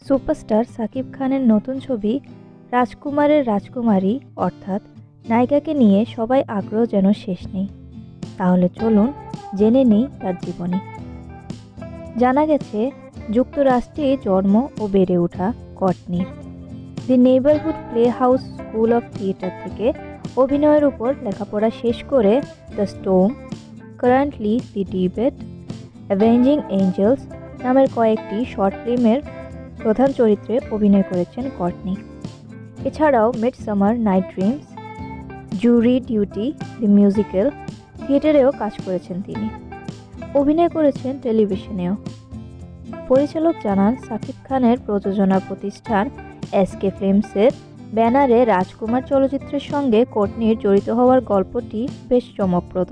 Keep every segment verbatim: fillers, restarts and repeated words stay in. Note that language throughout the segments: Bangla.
সুপারস্টার সাকিব খানের নতুন ছবি রাজকুমারের রাজকুমারী অর্থাৎ নায়িকাকে নিয়ে সবাই আগ্রহ যেন শেষ নেই। তাহলে চলুন জেনে নেই তার জীবনী। জানা গেছে যুক্তরাষ্ট্রে জন্ম ও বেড়ে ওঠা কর্টনির। The neighbourhood play house school of theatre থেকে অভিনয়ের উপর লেখাপড়া শেষ করে the storm, currently the debate, avenging angels নামের কয়েকটি শর্ট ফিল্মের প্রধান চরিত্রে অভিনয় করেছেন কর্টনি। এছাড়াও midsummer night dreams, jury duty the musical থিয়েটারেও কাজ করেছেন তিনি। অভিনয় করেছেন টেলিভিশনেও। পরিচালক জানান, সাকিব খানের প্রযোজনা প্রতিষ্ঠান এসকে ফিল্মসের ব্যানারে রাজকুমার চলচ্চিত্রের সঙ্গে কর্টনির জড়িত হওয়ার গল্পটি বেশ চমকপ্রদ।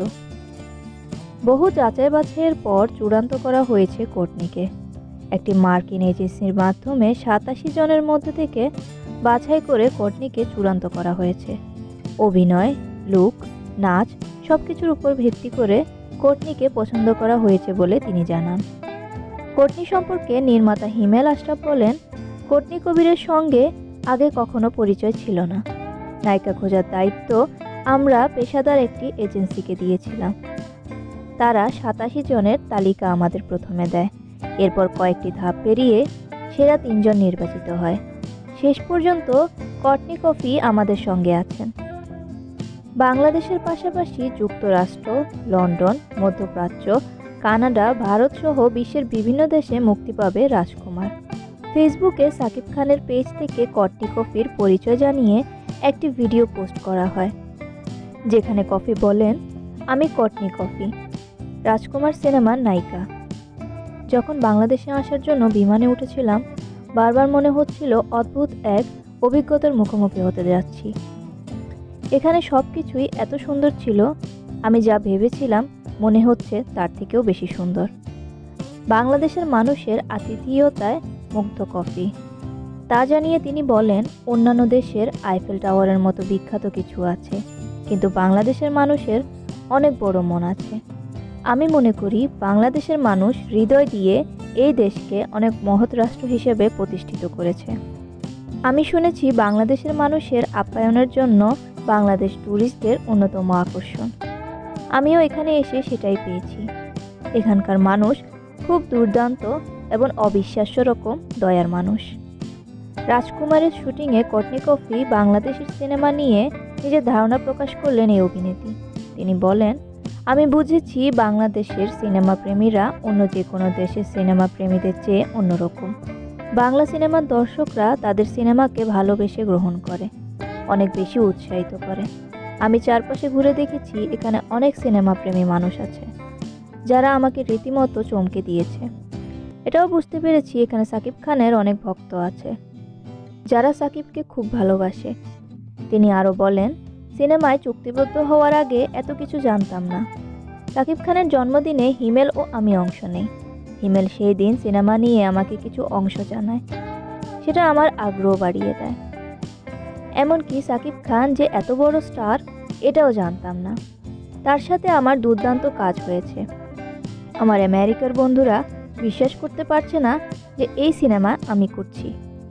বহু যাচাই বাছাইয়ের পর চূড়ান্ত করা হয়েছে কর্টনিকে। একটি মার্কিন এজেন্সির মাধ্যমে সাতাশি জনের মধ্যে থেকে বাছাই করে কর্টনিকে চূড়ান্ত করা হয়েছে। অভিনয়, লুক, নাচ সবকিছুর উপর ভিত্তি করে কর্টনিকে পছন্দ করা হয়েছে বলে তিনি জানান। কর্টনি সম্পর্কে নির্মাতা হিমেল আশরাফ বলেন, কর্টনি কবিরের সঙ্গে আগে কখনো পরিচয় ছিল না। নায়িকা খোঁজার দায়িত্ব আমরা পেশাদার একটি এজেন্সিকে দিয়েছিলাম। তারা সাতাশি জনের তালিকা আমাদের প্রথমে দেয়। এরপর কয়েকটি ধাপ পেরিয়ে সেরা তিনজন নির্বাচিত হয়। শেষ পর্যন্ত কর্টনি কফি আমাদের সঙ্গে আছেন। বাংলাদেশের পাশাপাশি যুক্তরাষ্ট্র, লন্ডন, মধ্যপ্রাচ্য, কানাডা, ভারত সহ বিশ্বের বিভিন্ন দেশে মুক্তি পাবে রাজকুমার। ফেসবুকে সাকিব খানের পেজ থেকে কর্টনি কফির পরিচয় জানিয়ে একটি ভিডিও পোস্ট করা হয়, যেখানে কফি বলেন, আমি কর্টনি কফি, রাজকুমার সিনেমার নায়িকা। যখন বাংলাদেশে আসার জন্য বিমানে উঠেছিলাম, বারবার মনে হচ্ছিল অদ্ভুত এক অভিজ্ঞতার মুখোমুখি হতে যাচ্ছি। এখানে সব কিছুই এত সুন্দর ছিল, আমি যা ভেবেছিলাম মনে হচ্ছে তার থেকেও বেশি সুন্দর। বাংলাদেশের মানুষের আতিথেয়তায় মুগ্ধ কফি। তা জানিয়ে তিনি বলেন, অন্যান্য দেশের আইফেল টাওয়ারের মতো বিখ্যাত কিছু আছে, কিন্তু বাংলাদেশের মানুষের অনেক বড় মন আছে। আমি মনে করি বাংলাদেশের মানুষ হৃদয় দিয়ে এই দেশকে অনেক মহৎ রাষ্ট্র হিসেবে প্রতিষ্ঠিত করেছে। আমি শুনেছি বাংলাদেশের মানুষের আপ্যায়নের জন্য বাংলাদেশ ট্যুরিস্টদের অন্যতম আকর্ষণ। আমিও এখানে এসে সেটাই পেয়েছি। এখানকার মানুষ খুব দুর্দান্ত এবং অবিশ্বাস্য রকম দয়ার মানুষ। রাজকুমারের শুটিংয়ে কর্টনি কফি বাংলাদেশের সিনেমা নিয়ে নিজের ধারণা প্রকাশ করলেন এই অভিনেত্রী। তিনি বলেন, আমি বুঝেছি বাংলাদেশের সিনেমা প্রেমীরা অন্য যে কোনো দেশের সিনেমা প্রেমীদের চেয়ে অন্যরকম। বাংলা সিনেমার দর্শকরা তাদের সিনেমাকে ভালোবেসে গ্রহণ করে, অনেক বেশি উৎসাহিত করে। আমি চারপাশে ঘুরে দেখেছি, এখানে অনেক সিনেমা প্রেমী মানুষ আছে যারা আমাকে রীতিমতো চমকে দিয়েছে। এটাও বুঝতে পেরেছি এখানে সাকিব খানের অনেক ভক্ত আছে যারা সাকিবকে খুব ভালোবাসে। তিনি আরও বলেন, সিনেমায় চুক্তিবদ্ধ হওয়ার আগে এত কিছু জানতাম না। সাকিব খানের জন্মদিনে হিমেল ও আমি অংশ নেই। হিমেল সেই দিন সিনেমা নিয়ে আমাকে কিছু অংশ জানায়, সেটা আমার আগ্রহ বাড়িয়ে দেয়। এমনকি সাকিব খান যে এত বড় স্টার এটাও জানতাম না। তার সাথে আমার দুর্দান্ত কাজ হয়েছে। আমার আমেরিকার বন্ধুরা বিশ্বাস করতে পারছে না যে এই সিনেমা আমি করছি।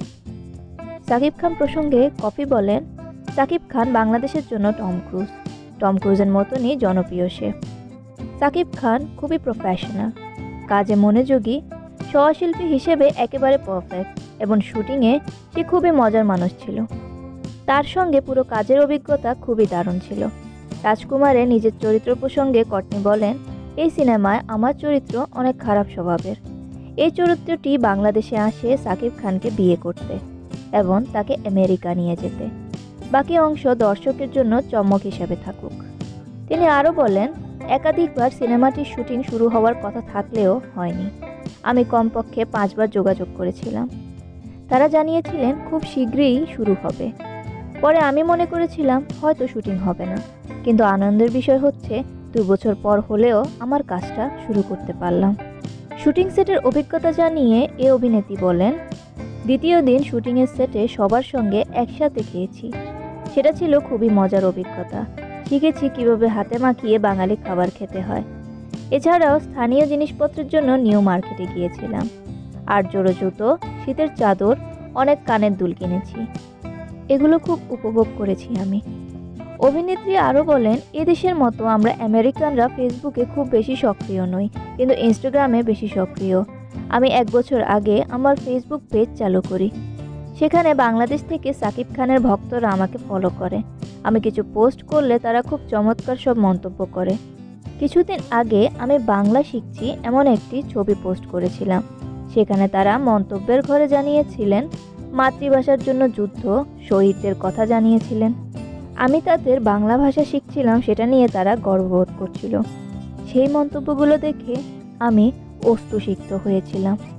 সাকিব খান প্রসঙ্গে কফি বলেন, সাকিব খান বাংলাদেশের জন্য টম ক্রুজ। টম ক্রুজের মতনই জনপ্রিয় সে। সাকিব খান খুবই প্রফেশনাল, কাজে মনোযোগী, সহশিল্পী হিসেবে একেবারে পারফেক্ট এবং শুটিংয়ে সে খুবই মজার মানুষ ছিল। তার সঙ্গে পুরো কাজের অভিজ্ঞতা খুবই দারুণ ছিল। রাজকুমারের নিজের চরিত্র প্রসঙ্গে কর্টনি বলেন, এই সিনেমায় আমার চরিত্র অনেক খারাপ স্বভাবের। এই চরিত্রটি বাংলাদেশে আসে সাকিব খানকে বিয়ে করতে এবং তাকে আমেরিকা নিয়ে যেতে। বাকি অংশ দর্শকের জন্য চমক হিসেবে থাকুক। তিনি আরও বলেন, একাধিকবার সিনেমাটির শুটিং শুরু হওয়ার কথা থাকলেও হয়নি। আমি কমপক্ষে পাঁচবার যোগাযোগ করেছিলাম। তারা জানিয়েছিলেন খুব শীঘ্রই শুরু হবে। পরে আমি মনে করেছিলাম হয়তো শুটিং হবে না, কিন্তু আনন্দের বিষয় হচ্ছে দু বছর পর হলেও আমার কাজটা শুরু করতে পারলাম। শুটিং সেটের অভিজ্ঞতা জানিয়ে এ অভিনেত্রী বলেন, দ্বিতীয় দিন শুটিংয়ের সেটে সবার সঙ্গে একসাথে খেয়েছি। সেটা ছিল খুবই মজার অভিজ্ঞতা। শিখেছি কিভাবে হাতে মাখিয়ে বাঙালি খাবার খেতে হয়। এছাড়াও স্থানীয় জিনিসপত্রের জন্য নিউ মার্কেটে গিয়েছিলাম। আর জোড়ো জুতো, শীতের চাদর, অনেক কানের দুল কিনেছি। এগুলো খুব উপভোগ করেছি আমি। অভিনেত্রী আরও বলেন, এদেশের মতো আমরা আমেরিকানরা ফেসবুকে খুব বেশি সক্রিয় নই, কিন্তু ইনস্টাগ্রামে বেশি সক্রিয়। আমি এক বছর আগে আমার ফেসবুক পেজ চালু করি। সেখানে বাংলাদেশ থেকে সাকিব খানের ভক্তরা আমাকে ফলো করে। আমি কিছু পোস্ট করলে তারা খুব চমৎকার সব মন্তব্য করে। কিছুদিন আগে আমি বাংলা শিখছি এমন একটি ছবি পোস্ট করেছিলাম। সেখানে তারা মন্তব্যের ঘরে জানিয়েছিলেন মাতৃভাষার জন্য যুদ্ধ, শহীদদের কথা জানিয়েছিলেন। আমি তাদের বাংলা ভাষা শিখছিলাম সেটা নিয়ে তারা গর্ববোধ করছিল। সেই মন্তব্যগুলো দেখে আমি অস্তুসিক্ত হয়েছিলাম।